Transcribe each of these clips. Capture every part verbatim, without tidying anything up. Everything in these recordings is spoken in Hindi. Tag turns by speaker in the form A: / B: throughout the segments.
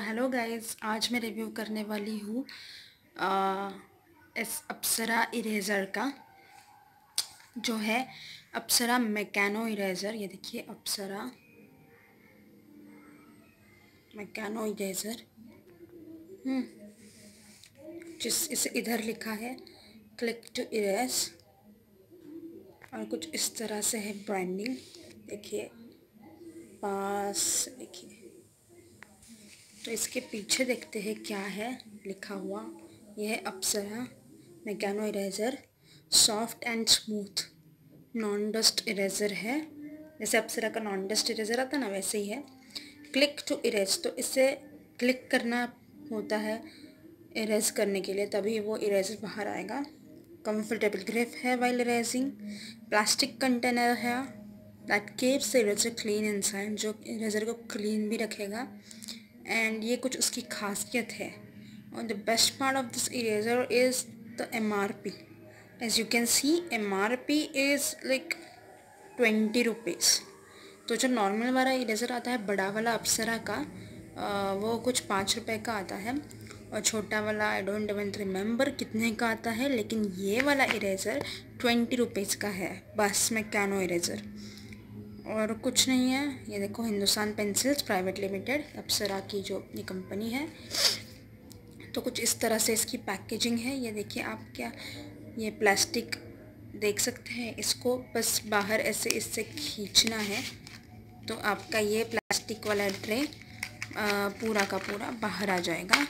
A: हेलो गाइस, आज मैं रिव्यू करने वाली हूँ आ, इस अप्सरा इरेज़र का, जो है अप्सरा मैकेनो इरेज़र। ये देखिए, अप्सरा मैकेनो इरेज़र। हम्म जिस इसे इधर लिखा है क्लिक टू इरेज, और कुछ इस तरह से है ब्रांडिंग। देखिए पास, देखिए। तो इसके पीछे देखते हैं क्या है लिखा हुआ। यह है Apsara Mecano eraser, soft and smooth non dust eraser है। जैसे अप्सरा का नॉन डस्ट इरेज़र आता है ना, वैसे ही है। क्लिक टू इरेज, तो इसे क्लिक करना होता है इरेज करने के लिए, तभी वो इरेज़र बाहर आएगा। कंफर्टेबल ग्रिप है वाइल इरेजिंग। प्लास्टिक कंटेनर है that keeps the eraser clean inside, जो इरेज़र को क्लीन भी रखेगा। एंड ये कुछ उसकी खासियत है। और the best part of this eraser is the M R P. As you can see, M R P is like twenty rupees. तो जो नॉर्मल वाला इरेज़र आता है बड़ा वाला अप्सरा का, आ, वो कुछ पाँच रुपए का आता है। और छोटा वाला आई डोंट इवन रिमेंबर कितने का आता है, लेकिन ये वाला इरेज़र ट्वेंटी रुपीज़ का है बस, मैकेनो इरेज़र। और कुछ नहीं है। ये देखो, Hindustan pencils private limited, Apsara की जो ये कंपनी है। तो कुछ इस तरह से इसकी पैकेजिंग है। ये देखिए आप, क्या ये प्लास्टिक देख सकते हैं। इसको बस बाहर ऐसे इससे खींचना है तो आपका ये प्लास्टिक वाला ट्रे पूरा का पूरा बाहर आ जाएगा।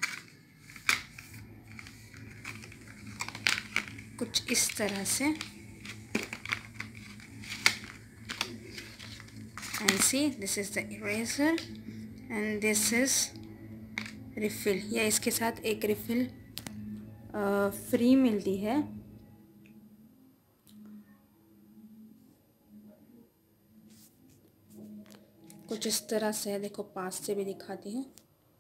A: कुछ इस तरह से। And see, this is the eraser and this is refill. या इसके साथ एक रिफ़िल फ्री मिलती है। कुछ इस तरह से है, देखो पास से भी दिखाती हूँ।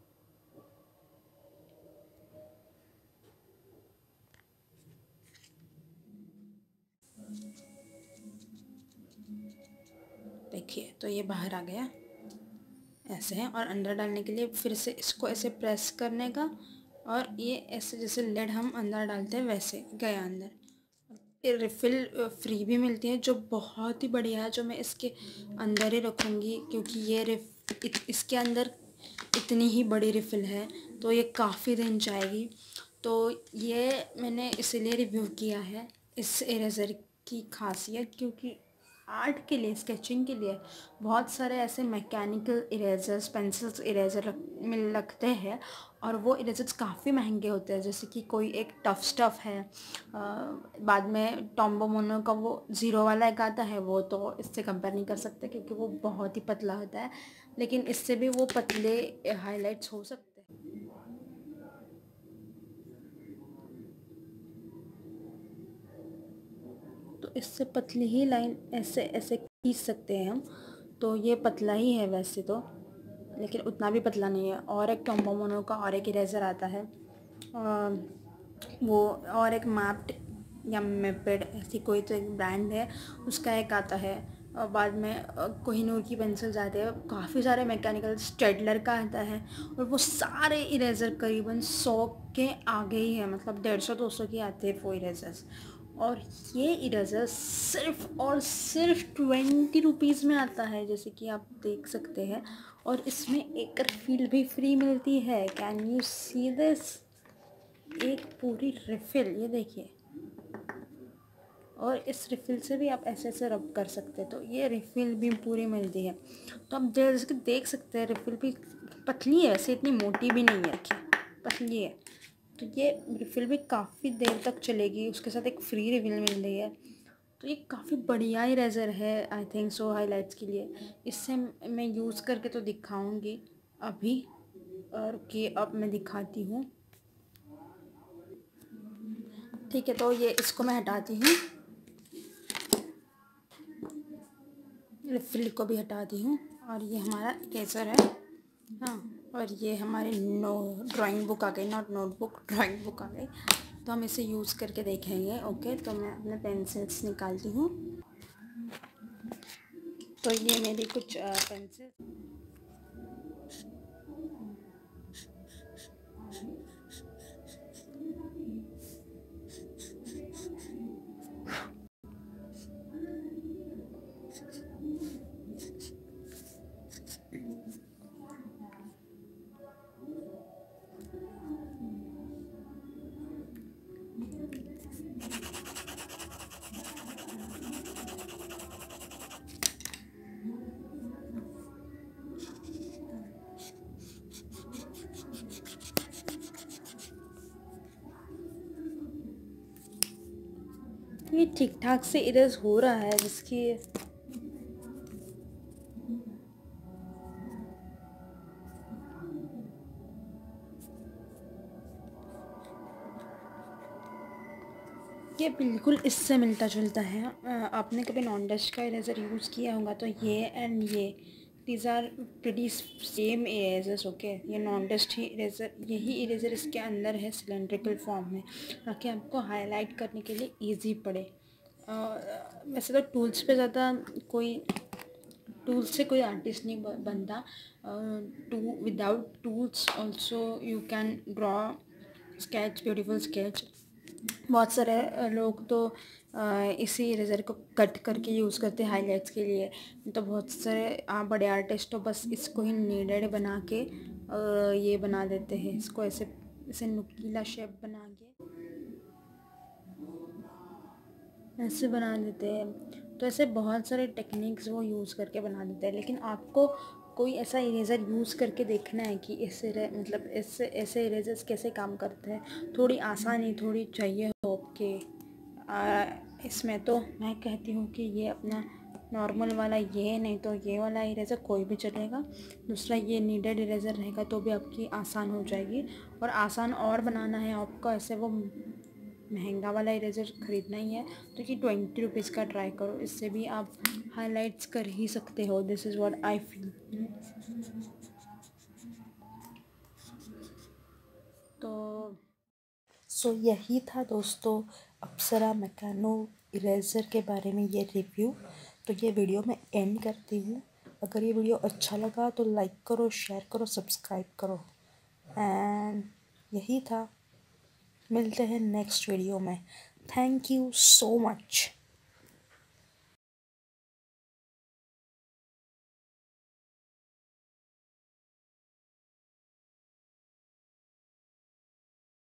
A: देखिए, तो ये बाहर आ गया ऐसे है। और अंदर डालने के लिए फिर से इसको ऐसे प्रेस करने का, और ये ऐसे जैसे लेड हम अंदर डालते हैं वैसे गया अंदर। ये रिफ़िल फ्री भी मिलती है, जो बहुत ही बढ़िया है, जो मैं इसके अंदर ही रखूँगी, क्योंकि ये रिफ इत, इसके अंदर इतनी ही बड़ी रिफ़िल है तो ये काफ़ी दिन जाएगी। तो ये मैंने इसीलिए रिव्यू किया है इस इरेज़र की खासियत, क्योंकि आर्ट के लिए, स्केचिंग के लिए बहुत सारे ऐसे मैकेनिकल इरेज़र्स, पेंसिल्स इरेज़र मिल लगते हैं, और वो इरेज़र्स काफ़ी महंगे होते हैं। जैसे कि कोई एक टफ स्टफ़ है, आ, बाद में टॉम्बो मोनो का वो ज़ीरो वाला एक आता है, वो तो इससे कंपेयर नहीं कर सकते क्योंकि वो बहुत ही पतला होता है, लेकिन इससे भी वो पतले हाइलाइट्स हो सकते हैं। तो इससे पतली ही लाइन ऐसे ऐसे खींच सकते हैं हम। तो ये पतला ही है वैसे तो, लेकिन उतना भी पतला नहीं है। और एक टॉम्बो मोनो का और एक इरेज़र आता है, आ, वो और एक मैप्ड या मेपेड, ऐसी कोई तो एक ब्रांड है, उसका एक आता है। और बाद में कोहिनूर की पेंसिल्स आते हैं, काफ़ी सारे मैकेनिकल, स्टेडलर का आता है। और वो सारे इरेज़र करीबन सौ के आगे ही है, मतलब डेढ़ सौ दो सौ के आते हैं वो इरेज़र्स। और ये इरेज़र सिर्फ और सिर्फ ट्वेंटी रुपीज़ में आता है, जैसे कि आप देख सकते हैं। और इसमें एक रिफ़िल भी फ्री मिलती है। Can you see this? एक पूरी रिफ़िल, ये देखिए। और इस रिफ़िल से भी आप ऐसे ऐसे रब कर सकते हैं, तो ये रिफ़िल भी पूरी मिलती है। तो आप जैसे कि देख सकते हैं, रिफ़िल भी पतली है, वैसे इतनी मोटी भी नहीं है, पतली है। तो ये रिफ़िल भी काफ़ी देर तक चलेगी। उसके साथ एक फ्री रिफ़िल मिल रही है। तो ये काफ़ी बढ़िया इरेज़र है, आई थिंक सो, हाइलाइट्स के लिए। इससे मैं यूज़ करके तो दिखाऊंगी अभी, और कि अब मैं दिखाती हूँ। ठीक है, तो ये इसको मैं हटाती हूँ, रिफ़िल को भी हटाती हूँ। और ये हमारा इरेज़र है, हाँ। और ये हमारी नो ड्राइंग बुक आ गई, नॉट नोटबुक, ड्राइंग बुक आ गई। तो हम इसे यूज़ करके देखेंगे। ओके, तो मैं अपने पेंसिल्स निकालती हूँ। तो ये मेरी कुछ पेंसिल, ये ठीक ठाक से इरेज हो रहा है, जिसकी ये बिल्कुल इससे मिलता जुलता है। आपने कभी नॉन डस्ट का इरेज़र यूज़ किया होगा तो ये एंड ये these are pretty same erasers. Okay, ये नॉन डस्ट ही इरेज़र, यही इरेज़र इसके अंदर है सिलेंड्रिकल फॉर्म में, ताकि आपको हाईलाइट करने के लिए इजी पड़े। वैसे तो टूल्स पे ज़्यादा कोई टूल्स से कोई आर्टिस्ट नहीं बनता। To without tools also you can draw sketch, beautiful sketch. बहुत सारे लोग तो इसी इरेज़र को कट करके यूज़ करते हैं हाईलाइट्स के लिए। तो बहुत सारे बड़े आर्टिस्ट तो बस इसको ही नीडेड बना के ये बना देते हैं, इसको ऐसे ऐसे नुकीला शेप बना के ऐसे बना देते हैं। तो ऐसे बहुत सारे टेक्निक्स वो यूज़ करके बना देते हैं। लेकिन आपको कोई ऐसा इरेज़र यूज़ करके देखना है कि इससे मतलब इससे ऐसे इरेज़र्स कैसे काम करते हैं। थोड़ी आसानी थोड़ी चाहिए हो आपके इसमें, तो मैं कहती हूँ कि ये अपना नॉर्मल वाला ये, नहीं तो ये वाला इरेज़र कोई भी चलेगा। दूसरा ये नीडेड इरेज़र रहेगा तो भी आपकी आसान हो जाएगी। और आसान और बनाना है आपको, ऐसे वो महंगा वाला इरेज़र ख़रीदना ही है तो कि ट्वेंटी रुपीज़ का ट्राई करो, इससे भी आप हाइलाइट्स कर ही सकते हो। This is what I feel. तो सो so, यही था दोस्तों अप्सरा मैकेनो इरेज़र के बारे में ये रिव्यू। तो ये वीडियो मैं एंड करती हूँ। अगर ये वीडियो अच्छा लगा तो लाइक करो, शेयर करो, सब्सक्राइब करो। एंड यही था, मिलते हैं नेक्स्ट वीडियो में। Thank you so much.